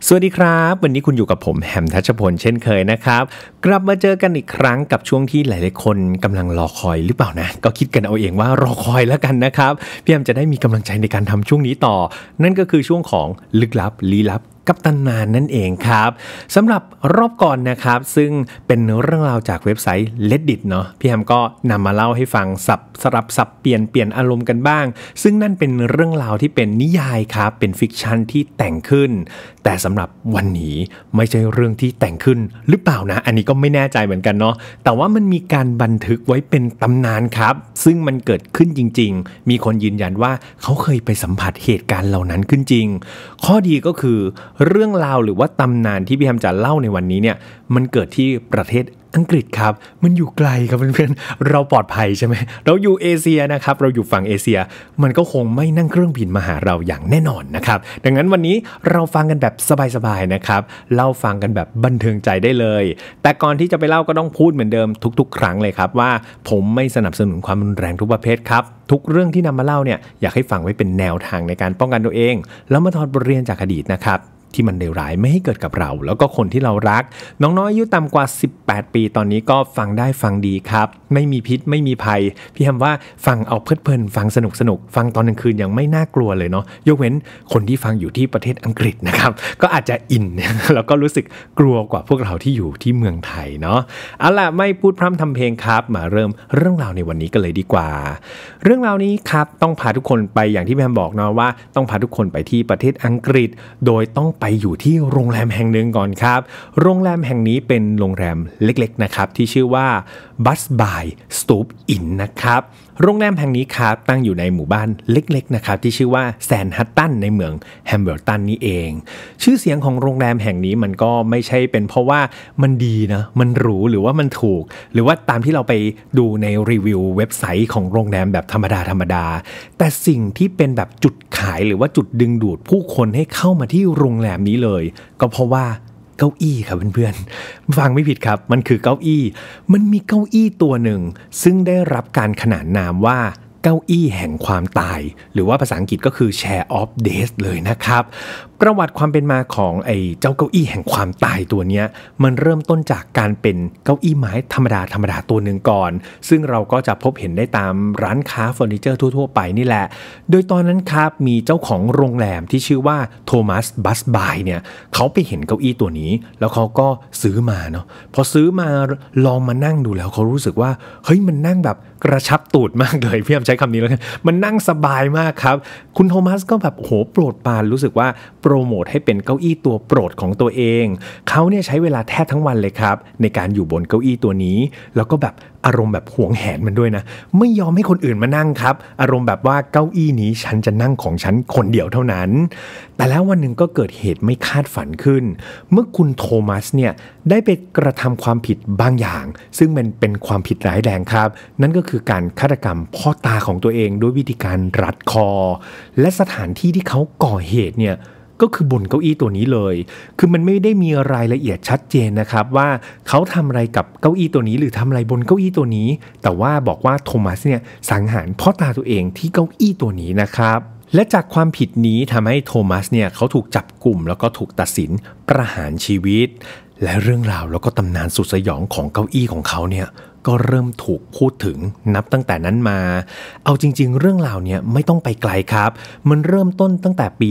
สวัสดีครับวันนี้คุณอยู่กับผมแฮมทัชพลเช่นเคยนะครับกลับมาเจอกันอีกครั้งกับช่วงที่หลายๆคนกำลังรอคอยหรือเปล่านะก็คิดกันเอาเองว่ารอคอยแล้วกันนะครับพี่แฮมจะได้มีกำลังใจในการทำช่วงนี้ต่อนั่นก็คือช่วงของลึกลับลี้ลับกับตำนานนั่นเองครับสำหรับรอบก่อนนะครับซึ่งเป็นเรื่องราวจากเว็บไซต์ Reddit เนาะพี่แฮมก็นำมาเล่าให้ฟังสลับสับเปลี่ยนอารมณ์กันบ้างซึ่งนั่นเป็นเรื่องราวที่เป็นนิยายครับเป็นฟิกชันที่แต่งขึ้นแต่สำหรับวันนี้ไม่ใช่เรื่องที่แต่งขึ้นหรือเปล่านะอันนี้ก็ไม่แน่ใจเหมือนกันเนาะแต่ว่ามันมีการบันทึกไว้เป็นตำนานครับซึ่งมันเกิดขึ้นจริงๆมีคนยืนยันว่าเขาเคยไปสัมผัสเหตุการณ์เหล่านั้นขึ้นจริงข้อดีก็คือเรื่องราวหรือว่าตำนานที่พี่แฮมจะเล่าในวันนี้เนี่ยมันเกิดที่ประเทศอังกฤษครับมันอยู่ไกลครับเพื่อนๆเราปลอดภัยใช่ไหมเราอยู่เอเชียนะครับเราอยู่ฝั่งเอเชียมันก็คงไม่นั่งเครื่องบินมาหาเราอย่างแน่นอนนะครับดังนั้นวันนี้เราฟังกันแบบสบายๆนะครับเล่าฟังกันแบบบันเทิงใจได้เลยแต่ก่อนที่จะไปเล่าก็ต้องพูดเหมือนเดิมทุกๆครั้งเลยครับว่าผมไม่สนับสนุนความรุนแรงทุกประเภทครับทุกเรื่องที่นำมาเล่าเนี่ยอยากให้ฟังไว้เป็นแนวทางในการป้องกันตัวเองแล้วมาถอดบทเรียนจากอดีตนะครับที่มันเลวร้ายไม่ให้เกิดกับเราแล้วก็คนที่เรารักน้องๆ อายุต่ำกว่า18ปีตอนนี้ก็ฟังได้ฟังดีครับไม่มีพิษไม่มีภัยพี่แฮมว่าฟังเอาเพลินฟังสนุกฟังตอนกลางคืนยังไม่น่ากลัวเลยเนาะยกเว้นคนที่ฟังอยู่ที่ประเทศอังกฤษนะครับก็อาจจะอินแล้วก็รู้สึกกลัวกว่าพวกเราที่อยู่ที่เมืองไทยเนาะเอาล่ะไม่พูดพร่ำทำเพลงครับมาเริ่มเรื่องราวในวันนี้กันเลยดีกว่าเรื่องราวนี้ครับต้องพาทุกคนไปอย่างที่พี่แฮมบอกเนาะว่าต้องพาทุกคนไปที่ประเทศอังกฤษโดยต้องไปอยู่ที่โรงแรมแห่งหนึ่งก่อนครับโรงแรมแห่งนี้เป็นโรงแรมเล็กๆนะครับที่ชื่อว่า Busby Stoop Inn นะครับโรงแรมแห่งนี้ครับตั้งอยู่ในหมู่บ้านเล็กๆนะครับที่ชื่อว่าแซนฮัตตันในเมืองแฮมเบิลตันนี่เองชื่อเสียงของโรงแรมแห่งนี้มันก็ไม่ใช่เป็นเพราะว่ามันดีนะมันหรูหรือว่ามันถูกหรือว่าตามที่เราไปดูในรีวิวเว็บไซต์ของโรงแรมแบบธรรมดาแต่สิ่งที่เป็นแบบจุดขายหรือว่าจุดดึงดูดผู้คนให้เข้ามาที่โรงแรมนี้เลยก็เพราะว่าเก้าอี้ครับเพื่อนๆฟังไม่ผิดครับมันคือเก้าอี้มันมีเก้าอี้ตัวหนึ่งซึ่งได้รับการขนานนามว่าเก้าอี้แห่งความตายหรือว่าภาษาอังกฤษก็คือ Chair of Death เลยนะครับประวัติความเป็นมาของไอ้เจ้าเก้าอี้แห่งความตายตัวเนี้ยมันเริ่มต้นจากการเป็นเก้าอี้ไม้ธรรมดาตัวหนึ่งก่อนซึ่งเราก็จะพบเห็นได้ตามร้านค้าเฟอร์นิเจอร์ทั่วๆไปนี่แหละโดยตอนนั้นครับมีเจ้าของโรงแรมที่ชื่อว่าโทมัสบัสบายเนี่ยเขาไปเห็นเก้าอี้ตัวนี้แล้วเขาก็ซื้อมาเนาะพอซื้อมาลองมานั่งดูแล้วเขารู้สึกว่าเฮ้ยมันนั่งแบบกระชับตูดมากเลยพี่แอมใช้คำนี้แล้วกันมันนั่งสบายมากครับคุณโทมัสก็แบบโหโปรดปรานรู้สึกว่าโปรโมทให้เป็นเก้าอี้ตัวโปรดของตัวเองเขาเนี่ยใช้เวลาแทบทั้งวันเลยครับในการอยู่บนเก้าอี้ตัวนี้แล้วก็แบบอารมณ์แบบหวงแหนมันด้วยนะไม่ยอมให้คนอื่นมานั่งครับอารมณ์แบบว่าเก้าอี้นี้ฉันจะนั่งของฉันคนเดียวเท่านั้นแต่แล้ววันหนึ่งก็เกิดเหตุไม่คาดฝันขึ้นเมื่อคุณโทมัสเนี่ยได้ไปกระทำความผิดบางอย่างซึ่งมันเป็นความผิดร้ายแรงครับนั่นก็คือการฆาตกรรมพ่อตาของตัวเองด้วยวิธีการรัดคอและสถานที่ที่เขาก่อเหตุเนี่ยก็คือบนเก้าอี้ตัวนี้เลยคือมันไม่ได้มีรายละเอียดชัดเจนนะครับว่าเขาทำอะไรกับเก้าอี้ตัวนี้หรือทำอะไรบนเก้าอี้ตัวนี้แต่ว่าบอกว่าโทมัสเนี่ยสังหารพ่อตาตัวเองที่เก้าอี้ตัวนี้นะครับและจากความผิดนี้ทำให้โทมัสเนี่ยเขาถูกจับกลุ่มแล้วก็ถูกตัดสินประหารชีวิตและเรื่องราวแล้วก็ตำนานสุดสยองของเก้าอี้ของเขาเนี่ยก็เริ่มถูกพูดถึงนับตั้งแต่นั้นมาเอาจริงๆเรื่องราวเนี่ยไม่ต้องไปไกลครับมันเริ่มต้นตั้งแต่ปี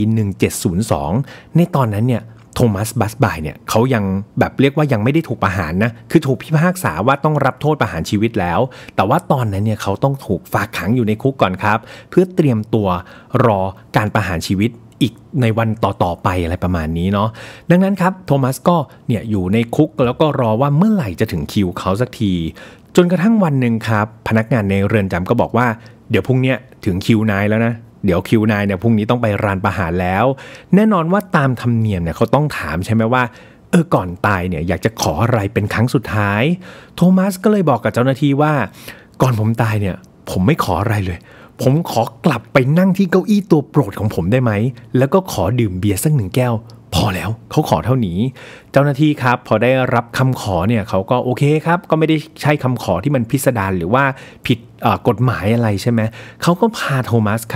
1702ในตอนนั้นเนี่ยโทมัสบัสบายเนี่ยเขายังแบบเรียกว่ายังไม่ได้ถูกประหารนะคือถูกพิพากษาว่าต้องรับโทษประหารชีวิตแล้วแต่ว่าตอนนั้นเนี่ยเขาต้องถูกฝากขังอยู่ในคุกก่อนครับเพื่อเตรียมตัวรอการประหารชีวิตอีกในวันต่อไปอะไรประมาณนี้เนาะดังนั้นครับโทมัสก็เนี่ยอยู่ในคุกแล้วก็รอว่าเมื่อไหร่จะถึงคิวเขาสักทีจนกระทั่งวันหนึ่งครับพนักงานในเรือนจำก็บอกว่าเดี๋ยวพรุ่งนี้ถึงคิวนายแล้วนะเดี๋ยวคิวนายเนี่ยพรุ่งนี้ต้องไปรานประหารแล้วแน่นอนว่าตามธรรมเนียมเนี่ยเขาต้องถามใช่ไหมว่าก่อนตายเนี่ยอยากจะขออะไรเป็นครั้งสุดท้ายโทมัสก็เลยบอกกับเจ้าหน้าที่ว่าก่อนผมตายเนี่ยผมไม่ขออะไรเลยผมขอกลับไปนั่งที่เก้าอี้ตัวโปรดของผมได้ไหมแล้วก็ขอดื่มเบียร์สัก1 แก้วพอแล้วเขาขอเท่านี้เจ้าหน้าที่ครับพอได้รับคำขอเนี่ยเขาก็โอเคครับก็ไม่ได้ใช่คำขอที่มันพิสดารหรือว่าผิดกฎหมายอะไรใช่ไหมเขาก็พาโทมัสครับ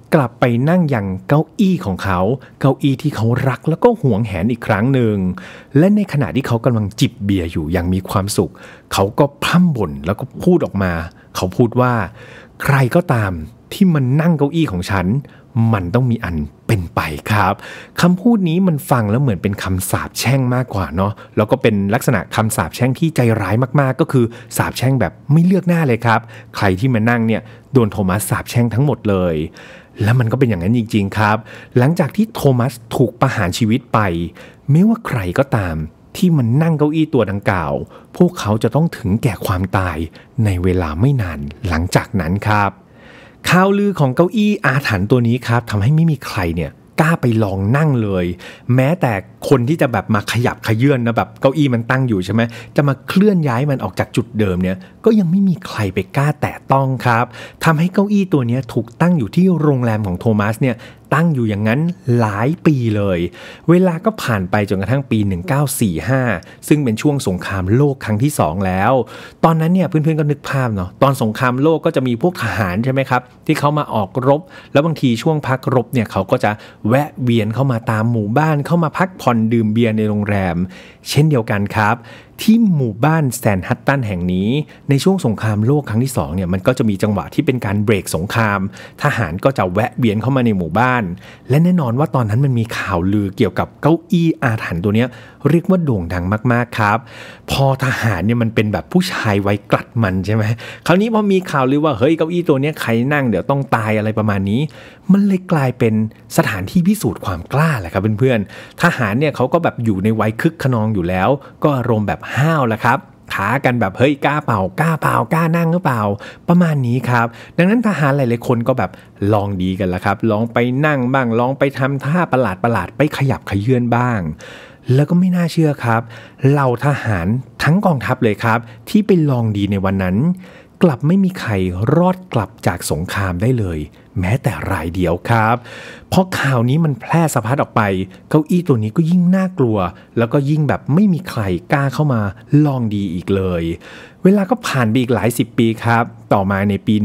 กลับไปนั่งยังเก้าอี้ของเขาเก้าอี้ที่เขารักแล้วก็หวงแหนอีกครั้งหนึ่งและในขณะที่เขากำลังจิบเบียร์อยู่อย่างมีความสุขเขาก็พร่ำบ่นแล้วก็พูดออกมาเขาพูดว่าใครก็ตามที่มันนั่งเก้าอี้ของฉันมันต้องมีอันเป็นไปครับคำพูดนี้มันฟังแล้วเหมือนเป็นคำสาปแช่งมากกว่าเนาะแล้วก็เป็นลักษณะคำสาปแช่งที่ใจร้ายมากๆก็คือสาปแช่งแบบไม่เลือกหน้าเลยครับใครที่มานั่งเนี่ยโดนโทมัสสาปแช่งทั้งหมดเลยและมันก็เป็นอย่างนั้นจริงๆครับหลังจากที่โทมัสถูกประหารชีวิตไปไม่ว่าใครก็ตามที่มันนั่งเก้าอี้ตัวดังกล่าวพวกเขาจะต้องถึงแก่ความตายในเวลาไม่นานหลังจากนั้นครับข่าวลือของเก้าอี้อาถรรพ์ตัวนี้ครับทำให้ไม่มีใครเนี่ยกล้าไปลองนั่งเลยแม้แต่คนที่จะแบบมาขยับขยื่นนะแบบเก้าอี้มันตั้งอยู่ใช่ไหมจะมาเคลื่อนย้ายมันออกจากจุดเดิมเนี่ยก็ยังไม่มีใครไปกล้าแตะต้องครับทำให้เก้าอี้ตัวนี้ถูกตั้งอยู่ที่โรงแรมของโทมัสเนี่ยตั้งอยู่อย่างนั้นหลายปีเลยเวลาก็ผ่านไปจนกระทั่งปี 1945ซึ่งเป็นช่วงสงครามโลกครั้งที่2แล้วตอนนั้นเนี่ยเพื่อนๆก็นึกภาพเนาะตอนสงครามโลกก็จะมีพวกทหารใช่ไหมครับที่เขามาออกรบแล้วบางทีช่วงพักรบเนี่ยเขาก็จะแวะเวียนเข้ามาตามหมู่บ้านเข้ามาพักผ่อนดื่มเบียร์ในโรงแรมเช่นเดียวกันครับที่หมู่บ้านแซนฮัตตันแห่งนี้ในช่วงสงครามโลกครั้งที่2เนี่ยมันก็จะมีจังหวะที่เป็นการเบรกสงครามทหารก็จะแวะเวียนเข้ามาในหมู่บ้านและแน่นอนว่าตอนนั้นมันมีข่าวลือเกี่ยวกับเก้าอี้อาถรรพ์ตัวเนี้ยเรียกว่าโด่งดังมากๆครับพอทหารเนี่ยมันเป็นแบบผู้ชายไว้กลัดมันใช่ไหมคราวนี้พอมีข่าวลือว่าเฮ้ยเก้าอี้ตัวเนี้ยใครนั่งเดี๋ยวต้องตายอะไรประมาณนี้มันเลยกลายเป็นสถานที่พิสูจน์ความกล้าแหละครับเพื่อนๆทหารเนี่ยเขาก็แบบอยู่ในวัยคึกขนองอยู่แล้วก็อารมณ์แบบห้าวแหละครับท้ากันแบบเฮ้ยกล้าเปล่ากล้าเปล่ากล้านั่งหรือเปล่าประมาณนี้ครับดังนั้นทหารหลายๆคนก็แบบลองดีกันละครับลองไปนั่งบ้างลองไปทำท่าประหลาดไปขยับขยื่นบ้างแล้วก็ไม่น่าเชื่อครับเหล่าทหารทั้งกองทัพเลยครับที่ไปลองดีในวันนั้นกลับไม่มีใครรอดกลับจากสงครามได้เลยแม้แต่รายเดียวครับเพราะข่าวนี้มันแพร่สะพัดออกไปเก้าอี้ตัวนี้ก็ยิ่งน่ากลัวแล้วก็ยิ่งแบบไม่มีใครกล้าเข้ามาลองดีอีกเลยเวลาก็ผ่านไปอีกหลาย10 ปีครับต่อมาในปี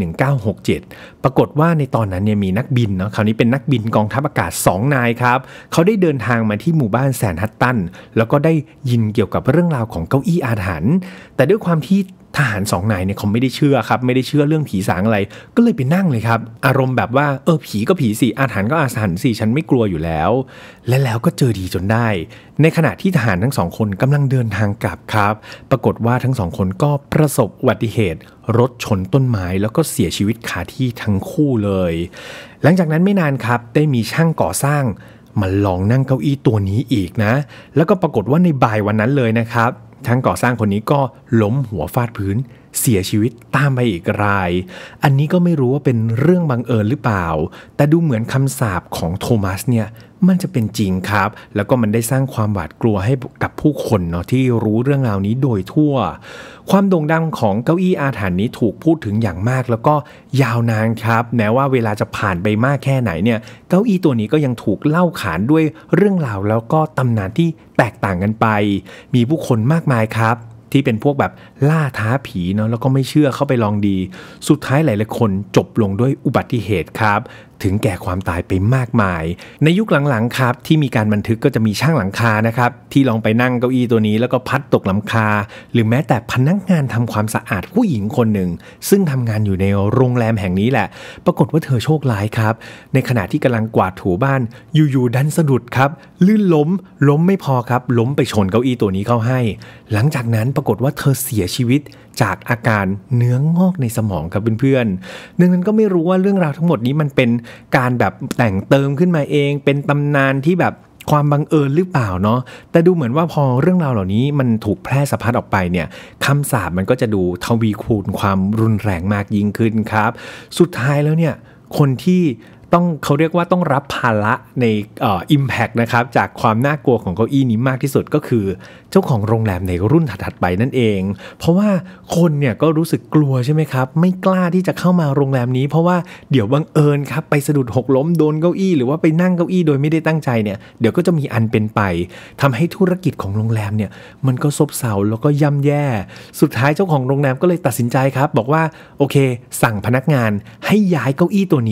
1967 ปรากฏว่าในตอนนั้นเนี่ยมีนักบินเนาะคราวนี้เป็นนักบินกองทัพอากาศ2 นายครับเขาได้เดินทางมาที่หมู่บ้านแซนฮัตตันแล้วก็ได้ยินเกี่ยวกับเรื่องราวของเก้าอี้อาถรรพ์แต่ด้วยความที่ทหาร2 นายเนี่ยเขาไม่ได้เชื่อครับไม่ได้เชื่อเรื่องผีสางอะไรก็เลยไปนั่งเลยครับอารมณ์แบบว่าผีก็ผีสิอาถรรพ์ก็อาถรรพ์สิฉันไม่กลัวอยู่แล้วและแล้วก็เจอดีจนได้ในขณะที่ทหารทั้ง2 คนกำลังเดินทางกลับครับปรากฏว่าทั้ง2 คนก็ประสบอุบัติเหตุรถชนต้นไม้แล้วก็เสียชีวิตคาที่ทั้งคู่เลยหลังจากนั้นไม่นานครับได้มีช่างก่อสร้างมาลองนั่งเก้าอี้ตัวนี้อีกนะแล้วก็ปรากฏว่าในบ่ายวันนั้นเลยนะครับช่างก่อสร้างคนนี้ก็ล้มหัวฟาดพื้นเสียชีวิตตามไปอีกรายอันนี้ก็ไม่รู้ว่าเป็นเรื่องบังเอิญหรือเปล่าแต่ดูเหมือนคำสาปของโทมัสเนี่ยมันจะเป็นจริงครับแล้วก็มันได้สร้างความหวาดกลัวให้กับผู้คนเนาะที่รู้เรื่องราวนี้โดยทั่วความโด่งดังของเก้าอี้อาถรรพ์นี้ถูกพูดถึงอย่างมากแล้วก็ยาวนานครับแม้ว่าเวลาจะผ่านไปมากแค่ไหนเนี่ยเก้าอี้ตัวนี้ก็ยังถูกเล่าขานด้วยเรื่องราวแล้วก็ตำนานที่แตกต่างกันไปมีผู้คนมากมายครับที่เป็นพวกแบบล่าท้าผีเนาะแล้วก็ไม่เชื่อเข้าไปลองดีสุดท้ายหลายๆคนจบลงด้วยอุบัติเหตุครับถึงแก่ความตายไปมากมายในยุคหลังๆครับที่มีการบันทึกก็จะมีช่างหลังคานะครับที่ลองไปนั่งเก้าอี้ตัวนี้แล้วก็พัดตกหลังคาหรือแม้แต่พนักงานทำความสะอาดผู้หญิงคนหนึ่งซึ่งทำงานอยู่ในโรงแรมแห่งนี้แหละปรากฏว่าเธอโชคร้ายครับในขณะที่กำลังกวาดถูบ้านอยู่ๆดันสะดุดครับลื่นล้มไม่พอครับล้มไปชนเก้าอี้ตัวนี้เข้าให้หลังจากนั้นปรากฏว่าเธอเสียชีวิตจากอาการเนื้องอกในสมองครับเพื่อนๆดังนั้นก็ไม่รู้ว่าเรื่องราวทั้งหมดนี้มันเป็นการแบบแต่งเติมขึ้นมาเองเป็นตำนานที่แบบความบังเอิญหรือเปล่าเนาะแต่ดูเหมือนว่าพอเรื่องราวเหล่านี้มันถูกแพร่สะพัดออกไปเนี่ยคำสาปมันก็จะดูทวีคูณความรุนแรงมากยิ่งขึ้นครับสุดท้ายแล้วเนี่ยคนที่เขาเรียกว่าต้องรับภาระในimpact นะครับจากความน่ากลัวของเก้าอี้นี้มากที่สุดก็คือเจ้าของโรงแรมในรุ่นถัดๆไปนั่นเองเพราะว่าคนเนี่ยก็รู้สึกกลัวใช่ไหมครับไม่กล้าที่จะเข้ามาโรงแรมนี้เพราะว่าเดี๋ยวบังเอิญครับไปสะดุดหกล้มโดนเก้าอี้หรือว่าไปนั่งเก้าอี้โดยไม่ได้ตั้งใจเนี่ยเดี๋ยวก็จะมีอันเป็นไปทำให้ธุรกิจของโรงแรมเนี่ยมันก็ซบเซาแล้วก็ย่ำแย่สุดท้ายเจ้าของโรงแรมก็เลยตัดสินใจครับบอกว่าโอเคสั่งพนักงานให้ย้ายเก้าอี้ตัวนี้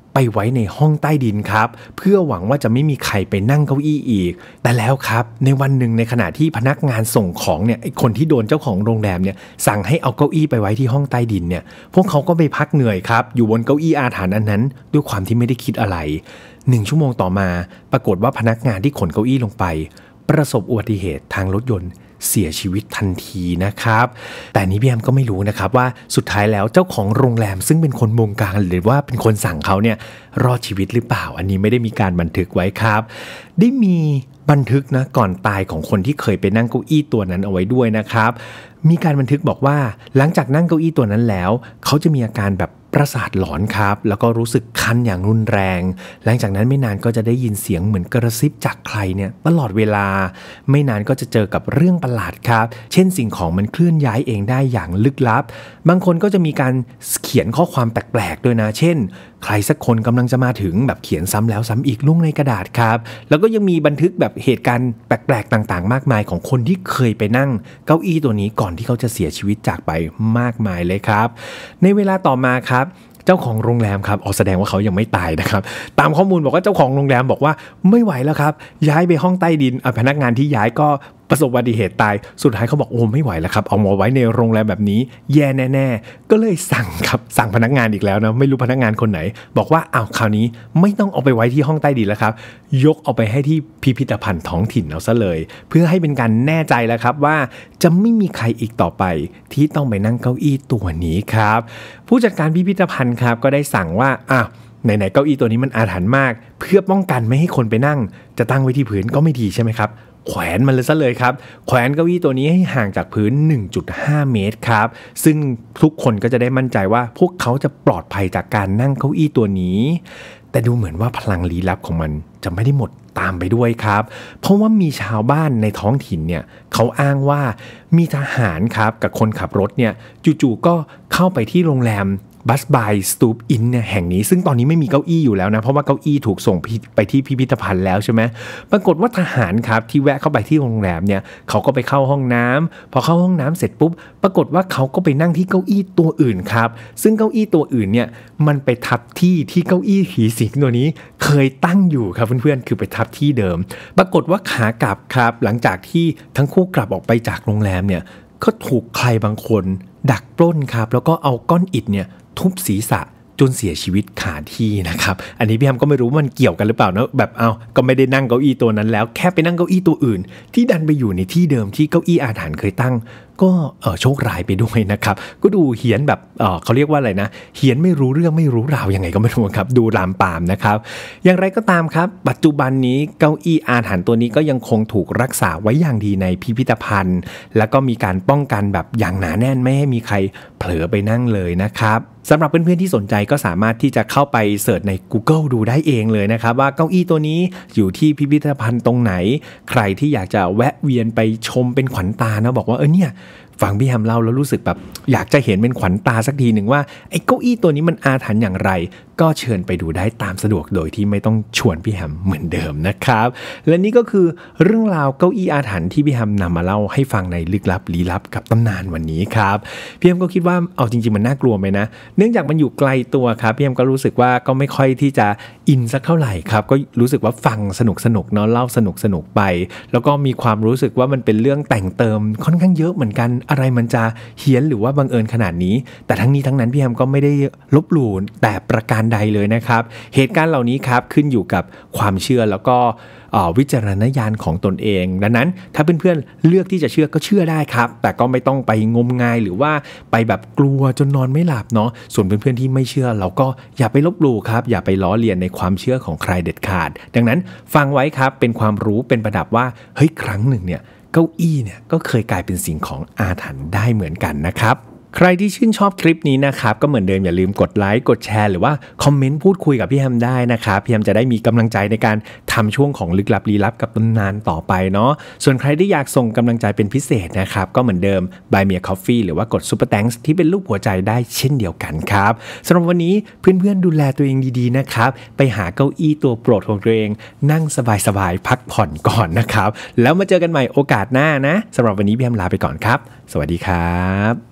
ไปไว้ในห้องใต้ดินครับเพื่อหวังว่าจะไม่มีใครไปนั่งเก้าอี้อีกแต่แล้วครับในวันหนึ่งในขณะที่พนักงานส่งของเนี่ยไอ้คนที่โดนเจ้าของโรงแรมเนี่ยสั่งให้เอาเก้าอี้ไปไว้ที่ห้องใต้ดินเนี่ยพวกเขาก็ไปพักเหนื่อยครับอยู่บนเก้าอี้อาถรรพ์อันนั้นด้วยความที่ไม่ได้คิดอะไร1 ชั่วโมงต่อมาปรากฏว่าพนักงานที่ขนเก้าอี้ลงไปประสบอุบัติเหตุทางรถยนต์เสียชีวิตทันทีนะครับแต่นี้พี่แอมก็ไม่รู้นะครับว่าสุดท้ายแล้วเจ้าของโรงแรมซึ่งเป็นคนบงการหรือว่าเป็นคนสั่งเขาเนี่ยรอดชีวิตหรือเปล่าอันนี้ไม่ได้มีการบันทึกไว้ครับได้มีบันทึกนะก่อนตายของคนที่เคยไปนั่งเก้าอี้ตัวนั้นเอาไว้ด้วยนะครับมีการบันทึกบอกว่าหลังจากนั่งเก้าอี้ตัวนั้นแล้วเขาจะมีอาการแบบประสาทหลอนครับแล้วก็รู้สึกคันอย่างรุนแรงหลังจากนั้นไม่นานก็จะได้ยินเสียงเหมือนกระซิบจากใครเนี่ยตลอดเวลาไม่นานก็จะเจอกับเรื่องประหลาดครับเช่นสิ่งของมันเคลื่อนย้ายเองได้อย่างลึกลับบางคนก็จะมีการเขียนข้อความแปลกๆด้วยนะเช่นใครสักคนกำลังจะมาถึงแบบเขียนซ้ำแล้วซ้ำอีกลงในกระดาษครับแล้วก็ยังมีบันทึกแบบเหตุการณ์แปลกๆต่างๆมากมายของคนที่เคยไปนั่งเก้าอี้ตัวนี้ก่อนที่เขาจะเสียชีวิตจากไปมากมายเลยครับในเวลาต่อมาครับเจ้าของโรงแรมครับแสดงว่าเขายังไม่ตายนะครับตามข้อมูลบอกว่าเจ้าของโรงแรมบอกว่าไม่ไหวแล้วครับย้ายไปห้องใต้ดินพนักงานที่ย้ายก็ประสบอุบัติเหตุตายสุดท้ายเขาบอกโอ้ไม่ไหวแล้วครับเอามาไว้ในโรงแรมแบบนี้แย่แน่ๆก็เลยสั่งครับสั่งพนักงานอีกแล้วนะไม่รู้พนักงานคนไหนบอกว่าคราวนี้ไม่ต้องเอาไปไว้ที่ห้องใต้ดินแล้วครับยกเอาไปให้ที่พิพิธภัณฑ์ท้องถิ่นเอาซะเลยเพื่อให้เป็นการแน่ใจแล้วครับว่าจะไม่มีใครอีกต่อไปที่ต้องไปนั่งเก้าอี้ตัวนี้ครับผู้จัดการพิพิธภัณฑ์ครับก็ได้สั่งว่าไหนๆเก้าอี้ตัวนี้มันอาถรรพ์มากเพื่อป้องกันไม่ให้คนไปนั่งจะตั้งไว้ที่พื้นก็ไม่ดีใช่ไหมครับแขวนมันเลยซะเลยครับแขวนเก้าอี้ตัวนี้ให้ห่างจากพื้น 1.5 เมตรครับซึ่งทุกคนก็จะได้มั่นใจว่าพวกเขาจะปลอดภัยจากการนั่งเก้าอี้ตัวนี้แต่ดูเหมือนว่าพลังลี้ลับของมันจะไม่ได้หมดตามไปด้วยครับเพราะว่ามีชาวบ้านในท้องถิ่นเนี่ยเขาอ้างว่ามีทหารครับกับคนขับรถเนี่ยจู่ๆก็เข้าไปที่โรงแรมบัสบายสตูปอินเนี่ยแห่งนี้ซึ่งตอนนี้ไม่มีเก้าอี้อยู่แล้วนะเพราะว่าเก้าอี้ถูกส่งไปที่พิพิธภัณฑ์แล้วใช่ไหมปรากฏว่าทหารครับที่แวะเข้าไปที่โรงแรมเนี่ยเขาก็ไปเข้าห้องน้ำพอเข้าห้องน้ำเสร็จปุ๊บปรากฏว่าเขาก็ไปนั่งที่เก้าอี้ตัวอื่นครับซึ่งเก้าอี้ตัวอื่นเนี่ยมันไปทับที่เก้าอี้ผีสิงตัวนี้เคยตั้งอยู่ครับเพื่อนๆคือไปทับที่เดิมปรากฏว่าขากลับครับหลังจากที่ทั้งคู่กลับออกไปจากโรงแรมเนี่ยก็ถูกใครบางคนดักปล้นครับแล้วก็เอาก้อนอิฐเนี่ยทุบศีรษะจนเสียชีวิตขาที่นะครับอันนี้พี่แฮมก็ไม่รู้ว่ามันเกี่ยวกันหรือเปล่านะแบบก็ไม่ได้นั่งเก้าอี้ตัวนั้นแล้วแค่ไปนั่งเก้าอี้ตัวอื่นที่ดันไปอยู่ในที่เดิมที่เก้าอี้อาถรรพ์เคยตั้งก็โชคร้ายไปด้วยนะครับก็ดูเหียนแบบเขาเรียกว่าอะไรนะเหียนไม่รู้เรื่องไม่รู้ราวยังไงก็ไม่รู้ครับดูลามปามนะครับอย่างไรก็ตามครับปัจจุบันนี้เก้าอี้อาถรรพ์ตัวนี้ก็ยังคงถูกรักษาไว้อย่างดีในพิพิธภัณฑ์แล้วก็มีการป้องกันแบบอย่างหนาแน่นไม่ให้มีใครเผลอไปนั่งเลยนะครับสำหรับเพื่อนๆที่สนใจก็สามารถที่จะเข้าไปเสิร์ชใน Google ดูได้เองเลยนะครับว่าเก้าอี้ตัวนี้อยู่ที่พิพิธภัณฑ์ตรงไหนใครที่อยากจะแวะเวียนไปชมเป็นขวัญตานะบอกว่าเนี่ยฟังพี่แฮมเล่าแล้วรู้สึกแบบอยากจะเห็นเป็นขวัญตาสักทีหนึ่งว่าไอ้เก้าอี้ตัวนี้มันอาถรรพ์อย่างไรก็เชิญไปดูได้ตามสะดวกโดยที่ไม่ต้องชวนพี่แฮมเหมือนเดิมนะครับและนี่ก็คือเรื่องราวเก้าอี้อาถรรพ์ที่พี่แฮมนำมาเล่าให้ฟังในลึกลับลี้ลับกับตำนานวันนี้ครับพี่แฮมก็คิดว่าเอาจริงๆมันน่ากลัวไหมนะเนื่องจากมันอยู่ไกลตัวครับพี่แฮมก็รู้สึกว่าก็ไม่ค่อยที่จะอินสักเท่าไหร่ครับก็รู้สึกว่าฟังสนุกเนาะเล่าสนุกไปแล้วก็มีความรู้สึกว่ามันเป็นเรื่องแต่งเติมค่อนข้างเยอะเหมือนกันอะไรมันจะเฮี้ยนหรือว่าบังเอิญขนาดนี้แต่ทั้งนี้ทั้งนั้นพี่แฮมก็ไม่ได้ลบหลู่แต่ประการใดเลยนะครับเหตุการณ์เหล่านี้ครับขึ้นอยู่กับความเชื่อแล้วก็วิจารณญาณของตนเองดังนั้นถ้าเพื่อนๆเลือกที่จะเชื่อก็เชื่อได้ครับแต่ก็ไม่ต้องไปงมงายหรือว่าไปแบบกลัวจนนอนไม่หลับเนาะส่วนเพื่อนๆที่ไม่เชื่อเราก็อย่าไปลบหลู่ครับอย่าไปล้อเลียนในความเชื่อของใครเด็ดขาดดังนั้นฟังไว้ครับเป็นความรู้เป็นประดับว่าเฮ้ยครั้งหนึ่งเนี่ยเก้าอี้เนี่ยก็เคยกลายเป็นสิ่งของอาถรรพ์ได้เหมือนกันนะครับใครที่ชื่นชอบคลิปนี้นะครับก็เหมือนเดิมอย่าลืมกดไลค์กดแชร์หรือว่าคอมเมนต์พูดคุยกับพี่แฮมได้นะครับพี่แฮมจะได้มีกำลังใจในการทำช่วงของลึกลับลี้ลับกับตำนานต่อไปเนาะส่วนใครที่อยากส่งกำลังใจเป็นพิเศษนะครับก็เหมือนเดิม Buy Me a Coffee หรือว่ากด Super Thanks ที่เป็นรูปหัวใจได้เช่นเดียวกันครับสำหรับวันนี้เพื่อนๆดูแลตัวเองดีๆนะครับไปหาเก้าอี้ตัวโปรดของตัวเองนั่งสบายๆพักผ่อนก่อนนะครับแล้วมาเจอกันใหม่โอกาสหน้านะสำหรับวันนี้พี่แฮมลาไปก่อนครับสวัสดีครับ